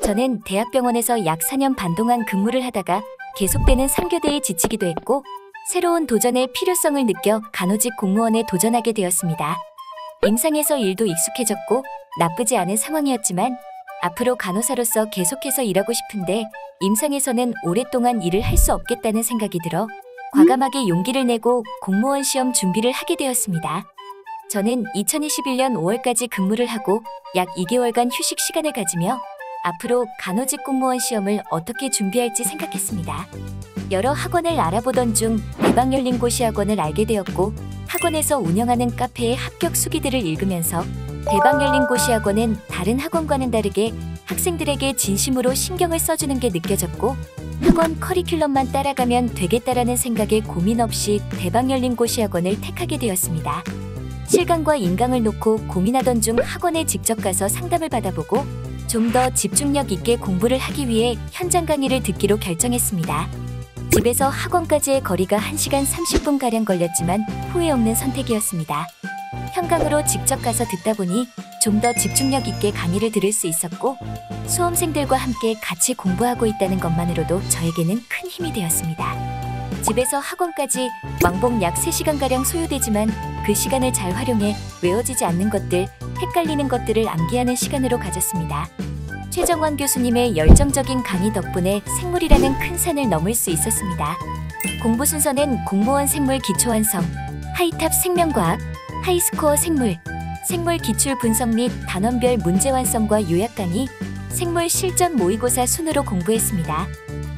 저는 대학병원에서 약 4년 반 동안 근무를 하다가 계속되는 3교대에 지치기도 했고 새로운 도전의 필요성을 느껴 간호직 공무원에 도전하게 되었습니다. 임상에서 일도 익숙해졌고 나쁘지 않은 상황이었지만 앞으로 간호사로서 계속해서 일하고 싶은데 임상에서는 오랫동안 일을 할 수 없겠다는 생각이 들어 과감하게 용기를 내고 공무원 시험 준비를 하게 되었습니다. 저는 2021년 5월까지 근무를 하고 약 2개월간 휴식 시간을 가지며 앞으로 간호직 공무원 시험을 어떻게 준비할지 생각했습니다. 여러 학원을 알아보던 중 대박 열린 고시 학원을 알게 되었고 학원에서 운영하는 카페의 합격 수기들을 읽으면서 대박 열린 고시 학원은 다른 학원과는 다르게 학생들에게 진심으로 신경을 써주는 게 느껴졌고 학원 커리큘럼만 따라가면 되겠다라는 생각에 고민 없이 대박 열린 고시 학원을 택하게 되었습니다. 실강과 인강을 놓고 고민하던 중 학원에 직접 가서 상담을 받아보고 좀 더 집중력 있게 공부를 하기 위해 현장 강의를 듣기로 결정했습니다. 집에서 학원까지의 거리가 1시간 30분가량 걸렸지만 후회 없는 선택이었습니다. 현강으로 직접 가서 듣다 보니 좀 더 집중력 있게 강의를 들을 수 있었고 수험생들과 함께 같이 공부하고 있다는 것만으로도 저에게는 큰 힘이 되었습니다. 집에서 학원까지 왕복 약 3시간가량 소요되지만 그 시간을 잘 활용해 외워지지 않는 것들, 헷갈리는 것들을 암기하는 시간으로 가졌습니다. 최정원 교수님의 열정적인 강의 덕분에 생물이라는 큰 산을 넘을 수 있었습니다. 공부 순서는 공무원 생물 기초 완성, 하이탑 생명과학, 하이스코어 생물, 생물 기출 분석 및 단원별 문제 완성과 요약 강의, 생물 실전 모의고사 순으로 공부했습니다.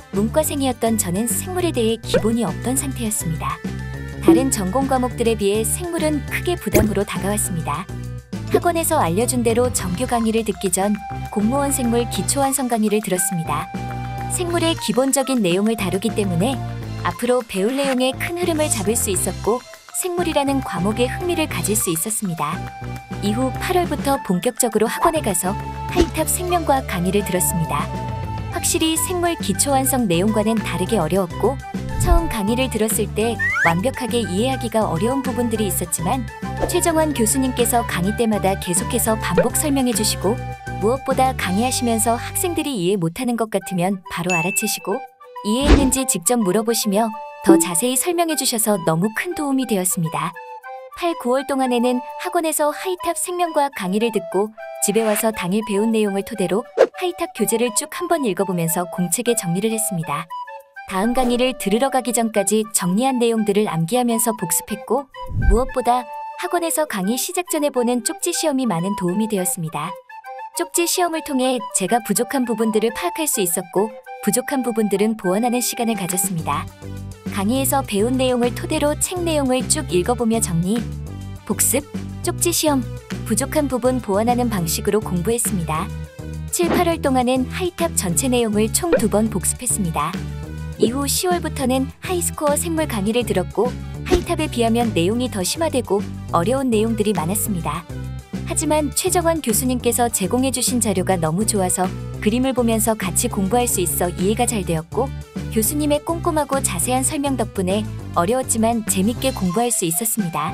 문과생이었던 저는 생물에 대해 기본이 없던 상태였습니다. 다른 전공 과목들에 비해 생물은 크게 부담으로 다가왔습니다. 학원에서 알려준 대로 정규 강의를 듣기 전 공무원 생물 기초 완성 강의를 들었습니다. 생물의 기본적인 내용을 다루기 때문에 앞으로 배울 내용의 큰 흐름을 잡을 수 있었고 생물이라는 과목에 흥미를 가질 수 있었습니다. 이후 8월부터 본격적으로 학원에 가서 하이탑 생명과학 강의를 들었습니다. 확실히 생물 기초 완성 내용과는 다르게 어려웠고 처음 강의를 들었을 때 완벽하게 이해하기가 어려운 부분들이 있었지만 최정원 교수님께서 강의 때마다 계속해서 반복 설명해 주시고 무엇보다 강의하시면서 학생들이 이해 못하는 것 같으면 바로 알아채시고 이해했는지 직접 물어보시며 더 자세히 설명해 주셔서 너무 큰 도움이 되었습니다. 8, 9월 동안에는 학원에서 하이탑 생명과학 강의를 듣고 집에 와서 당일 배운 내용을 토대로 하이탑 교재를 쭉 한번 읽어보면서 공책에 정리를 했습니다. 다음 강의를 들으러 가기 전까지 정리한 내용들을 암기하면서 복습했고 무엇보다 학원에서 강의 시작 전에 보는 쪽지 시험이 많은 도움이 되었습니다. 쪽지 시험을 통해 제가 부족한 부분들을 파악할 수 있었고 부족한 부분들은 보완하는 시간을 가졌습니다. 강의에서 배운 내용을 토대로 책 내용을 쭉 읽어보며 정리, 복습, 쪽지 시험, 부족한 부분 보완하는 방식으로 공부했습니다. 7, 8월 동안은 하이탑 전체 내용을 총 2번 복습했습니다. 이후 10월부터는 하이스코어 생물 강의를 들었고 하이탑에 비하면 내용이 더 심화되고 어려운 내용들이 많았습니다. 하지만 최정원 교수님께서 제공해주신 자료가 너무 좋아서 그림을 보면서 같이 공부할 수 있어 이해가 잘 되었고 교수님의 꼼꼼하고 자세한 설명 덕분에 어려웠지만 재밌게 공부할 수 있었습니다.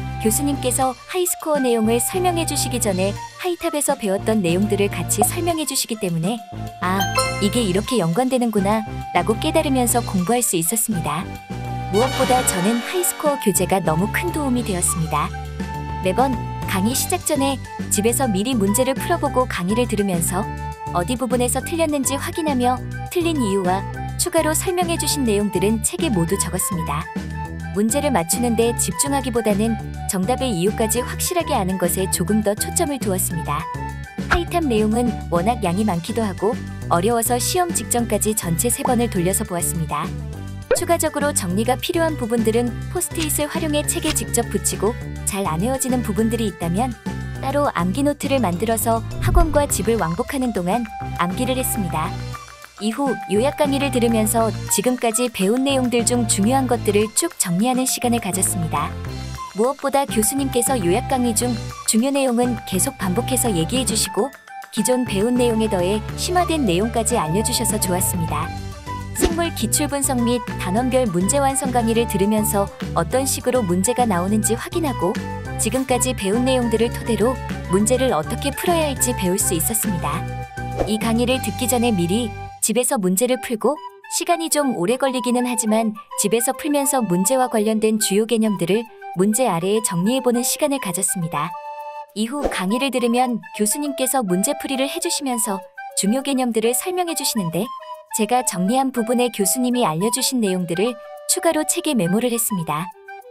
교수님께서 하이스코어 내용을 설명해 주시기 전에 하이탑에서 배웠던 내용들을 같이 설명해 주시기 때문에 아, 이게 이렇게 연관되는구나 라고 깨달으면서 공부할 수 있었습니다. 무엇보다 저는 하이스코어 교재가 너무 큰 도움이 되었습니다. 매번 강의 시작 전에 집에서 미리 문제를 풀어보고 강의를 들으면서 어디 부분에서 틀렸는지 확인하며 틀린 이유와 추가로 설명해 주신 내용들은 책에 모두 적었습니다. 문제를 맞추는데 집중하기보다는 정답의 이유까지 확실하게 아는 것에 조금 더 초점을 두었습니다. 하이탑 내용은 워낙 양이 많기도 하고 어려워서 시험 직전까지 전체 3번을 돌려서 보았습니다. 추가적으로 정리가 필요한 부분들은 포스트잇을 활용해 책에 직접 붙이고 잘 안 외워지는 부분들이 있다면 따로 암기 노트를 만들어서 학원과 집을 왕복하는 동안 암기를 했습니다. 이후 요약 강의를 들으면서 지금까지 배운 내용들 중 중요한 것들을 쭉 정리하는 시간을 가졌습니다. 무엇보다 교수님께서 요약 강의 중 중요 내용은 계속 반복해서 얘기해 주시고 기존 배운 내용에 더해 심화된 내용까지 알려주셔서 좋았습니다. 생물 기출 분석 및 단원별 문제 완성 강의를 들으면서 어떤 식으로 문제가 나오는지 확인하고 지금까지 배운 내용들을 토대로 문제를 어떻게 풀어야 할지 배울 수 있었습니다. 이 강의를 듣기 전에 미리 집에서 문제를 풀고 시간이 좀 오래 걸리기는 하지만 집에서 풀면서 문제와 관련된 주요 개념들을 문제 아래에 정리해보는 시간을 가졌습니다. 이후 강의를 들으면 교수님께서 문제풀이를 해주시면서 중요 개념들을 설명해 주시는데 제가 정리한 부분에 교수님이 알려주신 내용들을 추가로 책에 메모를 했습니다.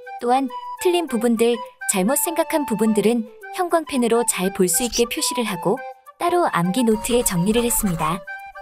또한 틀린 부분들, 잘못 생각한 부분들은 형광펜으로 잘 볼 수 있게 표시를 하고 따로 암기 노트에 정리를 했습니다.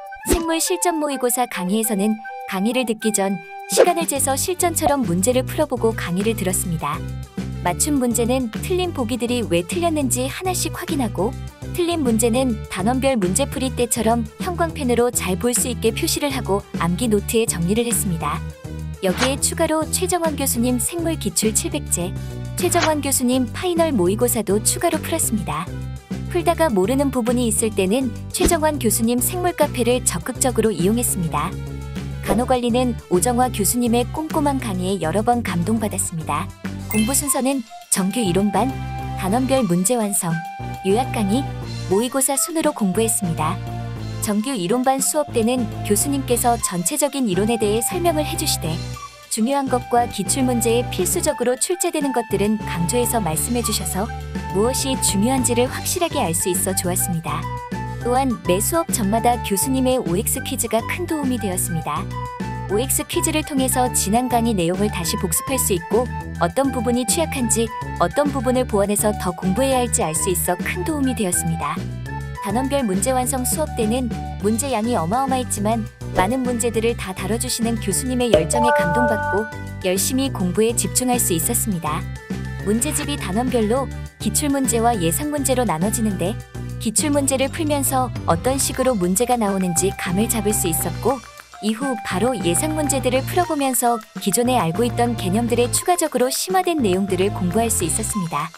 생물 실전 모의고사 강의에서는 강의를 듣기 전 시간을 재서 실전처럼 문제를 풀어보고 강의를 들었습니다. 맞춤 문제는 틀린 보기들이 왜 틀렸는지 하나씩 확인하고 틀린 문제는 단원별 문제풀이 때처럼 형광펜으로 잘 볼 수 있게 표시를 하고 암기 노트에 정리를 했습니다. 여기에 추가로 최정원 교수님 생물 기출 700제, 최정원 교수님 파이널 모의고사도 추가로 풀었습니다. 풀다가 모르는 부분이 있을 때는 최정원 교수님 생물 카페를 적극적으로 이용했습니다. 간호관리는 오정화 교수님의 꼼꼼한 강의에 여러 번 감동받았습니다. 공부 순서는 정규 이론반, 단원별 문제 완성, 요약 강의, 모의고사 순으로 공부했습니다. 정규 이론반 수업 때는 교수님께서 전체적인 이론에 대해 설명을 해주시되 중요한 것과 기출문제에 필수적으로 출제되는 것들은 강조해서 말씀해 주셔서 무엇이 중요한지를 확실하게 알 수 있어 좋았습니다. 또한 매 수업 전마다 교수님의 OX 퀴즈가 큰 도움이 되었습니다. OX 퀴즈를 통해서 지난 강의 내용을 다시 복습할 수 있고 어떤 부분이 취약한지 어떤 부분을 보완해서 더 공부해야 할지 알 수 있어 큰 도움이 되었습니다. 단원별 문제 완성 수업 때는 문제 양이 어마어마했지만 많은 문제들을 다 다뤄주시는 교수님의 열정에 감동받고 열심히 공부에 집중할 수 있었습니다. 문제집이 단원별로 기출문제와 예상문제로 나눠지는데 기출문제를 풀면서 어떤 식으로 문제가 나오는지 감을 잡을 수 있었고 이후 바로 예상문제들을 풀어보면서 기존에 알고 있던 개념들에 추가적으로 심화된 내용들을 공부할 수 있었습니다.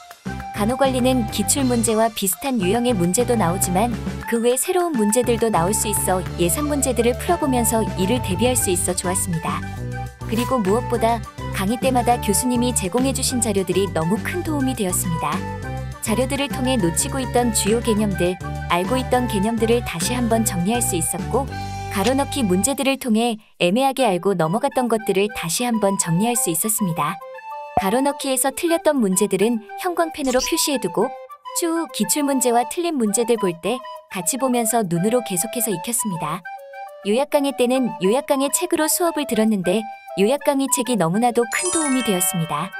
간호관리는 기출문제와 비슷한 유형의 문제도 나오지만 그 외 새로운 문제들도 나올 수 있어 예상문제들을 풀어보면서 이를 대비할 수 있어 좋았습니다. 그리고 무엇보다 강의 때마다 교수님이 제공해주신 자료들이 너무 큰 도움이 되었습니다. 자료들을 통해 놓치고 있던 주요 개념들, 알고 있던 개념들을 다시 한번 정리할 수 있었고 가로넣기 문제들을 통해 애매하게 알고 넘어갔던 것들을 다시 한번 정리할 수 있었습니다. 가로넣기에서 틀렸던 문제들은 형광펜으로 표시해두고 추후 기출문제와 틀린 문제들 볼 때 같이 보면서 눈으로 계속해서 익혔습니다. 요약 강의 때는 요약 강의 책으로 수업을 들었는데 요약 강의 책이 너무나도 큰 도움이 되었습니다.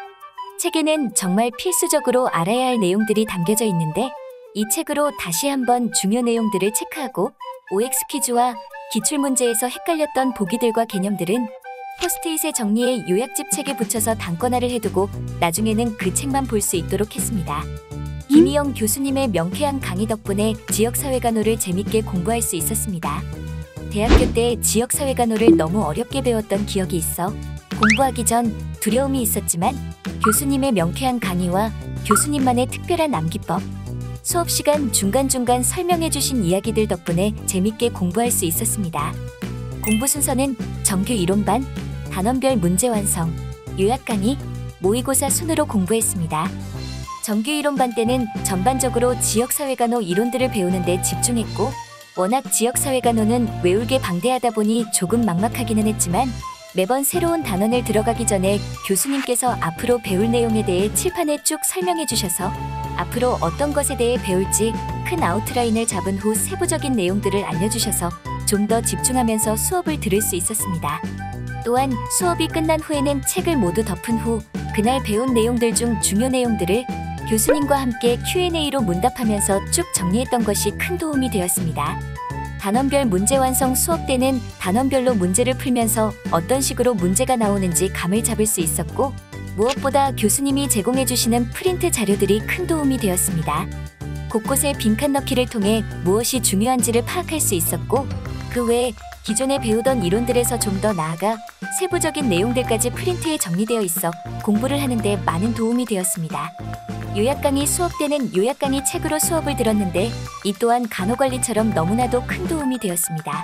책에는 정말 필수적으로 알아야 할 내용들이 담겨져 있는데 이 책으로 다시 한번 중요 내용들을 체크하고 OX 퀴즈와 기출문제에서 헷갈렸던 보기들과 개념들은 포스트잇에 정리해 요약집 책에 붙여서 단권화를 해두고 나중에는 그 책만 볼 수 있도록 했습니다. 김희영 교수님의 명쾌한 강의 덕분에 지역사회간호를 재밌게 공부할 수 있었습니다. 대학교 때 지역사회간호를 너무 어렵게 배웠던 기억이 있어 공부하기 전 두려움이 있었지만 교수님의 명쾌한 강의와 교수님만의 특별한 암기법, 수업시간 중간중간 설명해주신 이야기들 덕분에 재밌게 공부할 수 있었습니다. 공부 순서는 정규 이론반, 단원별 문제 완성, 요약 강의, 모의고사 순으로 공부했습니다. 정규 이론반 때는 전반적으로 지역사회간호 이론들을 배우는 데 집중했고 워낙 지역사회간호는 외울게 방대하다 보니 조금 막막하기는 했지만 매번 새로운 단원을 들어가기 전에 교수님께서 앞으로 배울 내용에 대해 칠판에 쭉 설명해 주셔서 앞으로 어떤 것에 대해 배울지 큰 아웃라인을 잡은 후 세부적인 내용들을 알려주셔서 좀 더 집중하면서 수업을 들을 수 있었습니다. 또한 수업이 끝난 후에는 책을 모두 덮은 후 그날 배운 내용들 중 중요 내용들을 교수님과 함께 Q&A로 문답하면서 쭉 정리했던 것이 큰 도움이 되었습니다. 단원별 문제 완성 수업 때는 단원별로 문제를 풀면서 어떤 식으로 문제가 나오는지 감을 잡을 수 있었고 무엇보다 교수님이 제공해주시는 프린트 자료들이 큰 도움이 되었습니다. 곳곳에 빈칸 넣기를 통해 무엇이 중요한지를 파악할 수 있었고 그 외에 기존에 배우던 이론들에서 좀 더 나아가 세부적인 내용들까지 프린트에 정리되어 있어 공부를 하는데 많은 도움이 되었습니다. 요약 강의 수업 때는 요약 강의 책으로 수업을 들었는데 이 또한 간호관리처럼 너무나도 큰 도움이 되었습니다.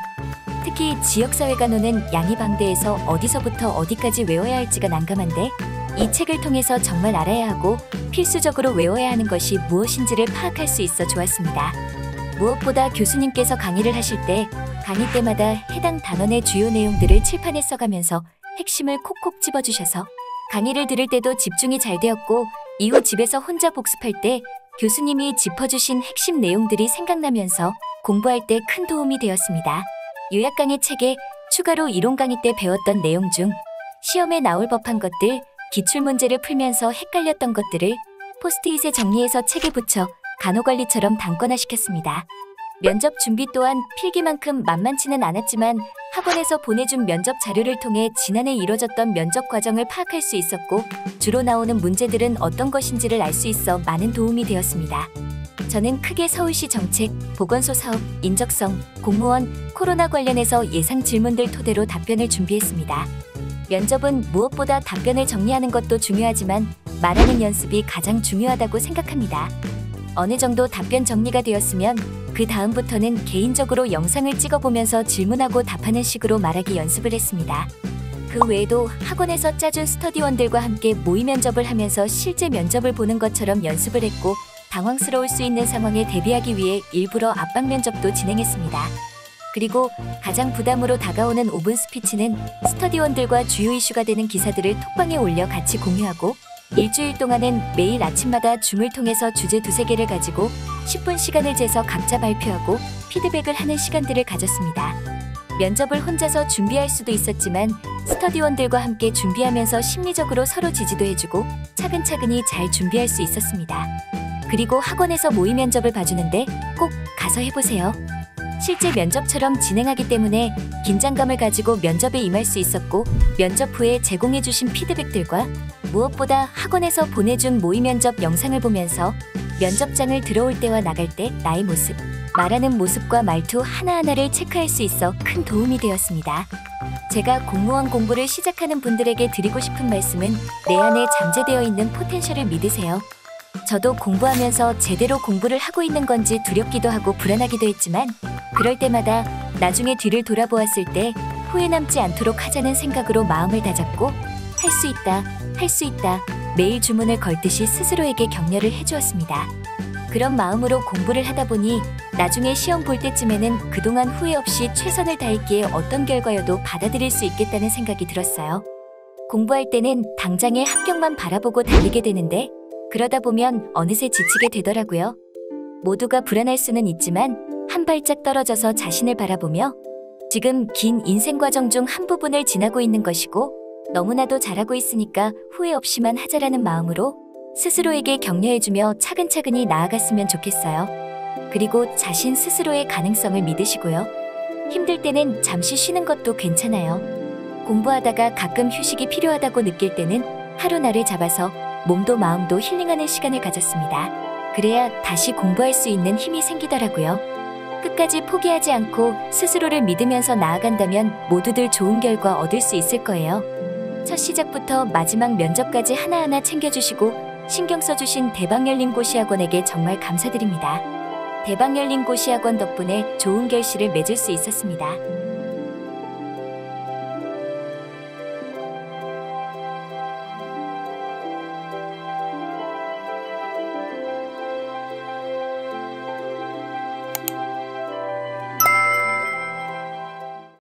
특히 지역사회간호는 양이 방대해서 어디서부터 어디까지 외워야 할지가 난감한데 이 책을 통해서 정말 알아야 하고 필수적으로 외워야 하는 것이 무엇인지를 파악할 수 있어 좋았습니다. 무엇보다 교수님께서 강의를 하실 때 강의 때마다 해당 단원의 주요 내용들을 칠판에 써가면서 핵심을 콕콕 집어주셔서 강의를 들을 때도 집중이 잘 되었고, 이후 집에서 혼자 복습할 때 교수님이 짚어주신 핵심 내용들이 생각나면서 공부할 때 큰 도움이 되었습니다. 요약 강의 책에 추가로 이론 강의 때 배웠던 내용 중 시험에 나올 법한 것들, 기출문제를 풀면서 헷갈렸던 것들을 포스트잇에 정리해서 책에 붙여 간호관리처럼 단권화시켰습니다. 면접 준비 또한 필기만큼 만만치는 않았지만 학원에서 보내준 면접 자료를 통해 지난해 이뤄졌던 면접 과정을 파악할 수 있었고, 주로 나오는 문제들은 어떤 것인지를 알 수 있어 많은 도움이 되었습니다. 저는 크게 서울시 정책, 보건소 사업, 인적성, 공무원, 코로나 관련해서 예상 질문들 토대로 답변을 준비했습니다. 면접은 무엇보다 답변을 정리하는 것도 중요하지만 말하는 연습이 가장 중요하다고 생각합니다. 어느 정도 답변 정리가 되었으면 그 다음부터는 개인적으로 영상을 찍어보면서 질문하고 답하는 식으로 말하기 연습을 했습니다. 그 외에도 학원에서 짜준 스터디원들과 함께 모의 면접을 하면서 실제 면접을 보는 것처럼 연습을 했고, 당황스러울 수 있는 상황에 대비하기 위해 일부러 압박 면접도 진행했습니다. 그리고 가장 부담으로 다가오는 5분 스피치는 스터디원들과 주요 이슈가 되는 기사들을 톡방에 올려 같이 공유하고, 일주일 동안은 매일 아침마다 줌을 통해서 주제 2-3개를 가지고 10분 시간을 재서 각자 발표하고 피드백을 하는 시간들을 가졌습니다. 면접을 혼자서 준비할 수도 있었지만 스터디원들과 함께 준비하면서 심리적으로 서로 지지도 해주고 차근차근히 잘 준비할 수 있었습니다. 그리고 학원에서 모의 면접을 봐주는데 꼭 가서 해보세요. 실제 면접처럼 진행하기 때문에 긴장감을 가지고 면접에 임할 수 있었고, 면접 후에 제공해주신 피드백들과 무엇보다 학원에서 보내준 모의 면접 영상을 보면서 면접장을 들어올 때와 나갈 때 나의 모습, 말하는 모습과 말투 하나하나를 체크할 수 있어 큰 도움이 되었습니다. 제가 공무원 공부를 시작하는 분들에게 드리고 싶은 말씀은 내 안에 잠재되어 있는 포텐셜을 믿으세요. 저도 공부하면서 제대로 공부를 하고 있는 건지 두렵기도 하고 불안하기도 했지만, 그럴 때마다 나중에 뒤를 돌아보았을 때 후회 남지 않도록 하자는 생각으로 마음을 다잡고 할 수 있다, 할 수 있다 매일 주문을 걸듯이 스스로에게 격려를 해주었습니다. 그런 마음으로 공부를 하다 보니 나중에 시험 볼 때쯤에는 그동안 후회 없이 최선을 다했기에 어떤 결과여도 받아들일 수 있겠다는 생각이 들었어요. 공부할 때는 당장의 합격만 바라보고 달리게 되는데 그러다 보면 어느새 지치게 되더라고요. 모두가 불안할 수는 있지만 한 발짝 떨어져서 자신을 바라보며 지금 긴 인생 과정 중 한 부분을 지나고 있는 것이고, 너무나도 잘하고 있으니까 후회 없이만 하자라는 마음으로 스스로에게 격려해주며 차근차근히 나아갔으면 좋겠어요. 그리고 자신 스스로의 가능성을 믿으시고요. 힘들 때는 잠시 쉬는 것도 괜찮아요. 공부하다가 가끔 휴식이 필요하다고 느낄 때는 하루날을 잡아서 몸도 마음도 힐링하는 시간을 가졌습니다. 그래야 다시 공부할 수 있는 힘이 생기더라고요. 끝까지 포기하지 않고 스스로를 믿으면서 나아간다면 모두들 좋은 결과 얻을 수 있을 거예요. 첫 시작부터 마지막 면접까지 하나하나 챙겨주시고 신경 써주신 대박열린고시학원에게 정말 감사드립니다. 대박열린고시학원 덕분에 좋은 결실을 맺을 수 있었습니다.